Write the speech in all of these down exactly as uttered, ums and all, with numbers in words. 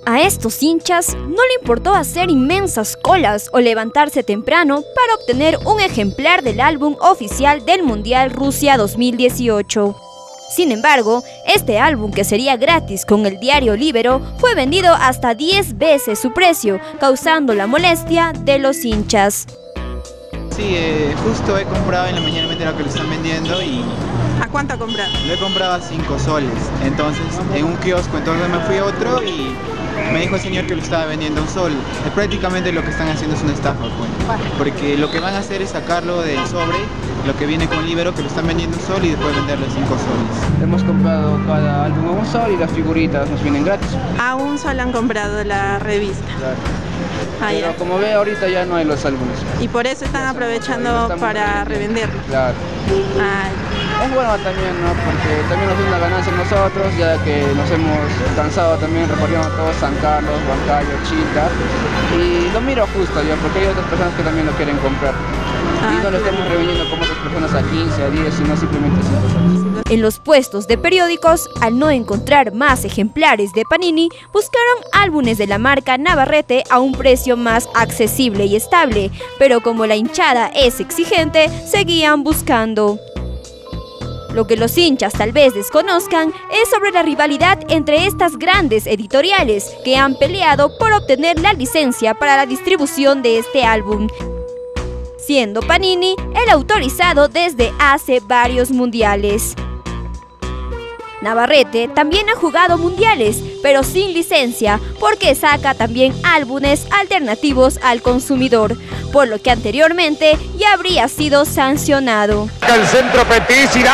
A estos hinchas no le importó hacer inmensas colas o levantarse temprano para obtener un ejemplar del álbum oficial del Mundial Rusia dos mil dieciocho. Sin embargo, este álbum, que sería gratis con el diario Libero, fue vendido hasta diez veces su precio, causando la molestia de los hinchas. Sí, eh, justo he comprado en la mañana, me enteré que lo están vendiendo y... ¿A cuánto ha comprado? Lo he comprado a cinco soles, entonces en un kiosco, entonces me fui a otro y me dijo el señor que lo estaba vendiendo a un sol. Es prácticamente lo que están haciendo es una estafa, pues, porque lo que van a hacer es sacarlo del sobre, lo que viene con Libero, que lo están vendiendo a un sol y después venderlo a cinco soles. Hemos comprado cada álbum a un sol y las figuritas nos vienen gratis. A un sol han comprado la revista. Claro. Ah, Pero ya. como ve, ahorita ya no hay los álbumes. Y por eso están aprovechando para revenderlo. Claro. Ay. Es bueno también, ¿no? Porque también nos da una ganancia nosotros, ya que nos hemos cansado también recorriendo todos San Carlos, Huancayo, Chilca. Y lo miro justo yo, porque hay otras personas que también lo quieren comprar. Ah, y no lo estamos reuniendo como otras personas a quince, a diez, sino simplemente a cinco soles. En los puestos de periódicos, al no encontrar más ejemplares de Panini, buscaron álbumes de la marca Navarrete a un precio más accesible y estable, pero como la hinchada es exigente, seguían buscando. Lo que los hinchas tal vez desconozcan es sobre la rivalidad entre estas grandes editoriales que han peleado por obtener la licencia para la distribución de este álbum, siendo Panini el autorizado desde hace varios mundiales. Navarrete también ha jugado mundiales, pero sin licencia, porque saca también álbumes alternativos al consumidor, por lo que anteriormente ya habría sido sancionado. El centro Petis irá.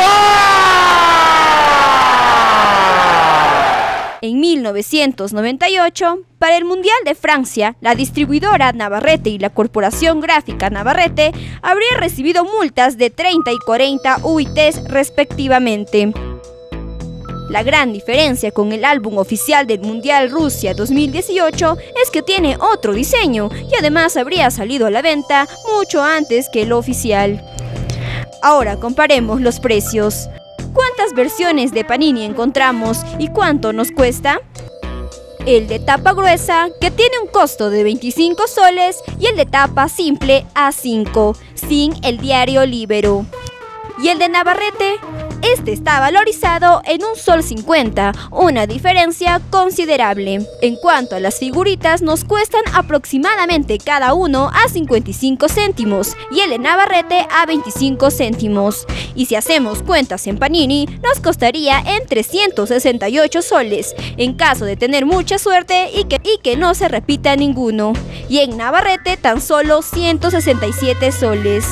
En mil novecientos noventa y ocho, para el Mundial de Francia, la distribuidora Navarrete y la Corporación Gráfica Navarrete habrían recibido multas de treinta y cuarenta U I Ts respectivamente. La gran diferencia con el álbum oficial del Mundial Rusia dos mil dieciocho es que tiene otro diseño y además habría salido a la venta mucho antes que el oficial. Ahora comparemos los precios. ¿Cuántas versiones de Panini encontramos y cuánto nos cuesta? El de tapa gruesa, que tiene un costo de veinticinco soles, y el de tapa simple a cinco, sin el diario Libero. ¿Y el de Navarrete? Este está valorizado en un sol cincuenta, una diferencia considerable. En cuanto a las figuritas, nos cuestan aproximadamente cada uno a cincuenta y cinco céntimos y el de Navarrete a veinticinco céntimos. Y si hacemos cuentas en Panini, nos costaría en trescientos sesenta y ocho soles, en caso de tener mucha suerte y que, y que no se repita ninguno. Y en Navarrete tan solo ciento sesenta y siete soles.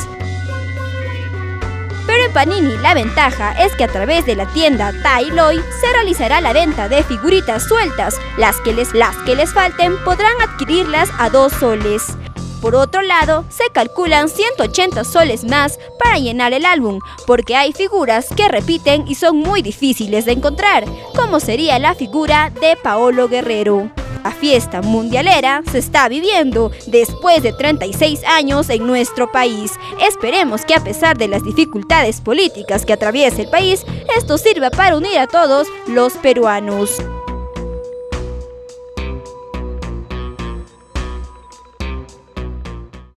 Pero en Panini la ventaja es que a través de la tienda Tailoy se realizará la venta de figuritas sueltas. Las que les, las que les falten podrán adquirirlas a dos soles. Por otro lado, se calculan ciento ochenta soles más para llenar el álbum, porque hay figuras que repiten y son muy difíciles de encontrar, como sería la figura de Paolo Guerrero. La fiesta mundialera se está viviendo después de treinta y seis años en nuestro país. Esperemos que a pesar de las dificultades políticas que atraviesa el país, esto sirva para unir a todos los peruanos.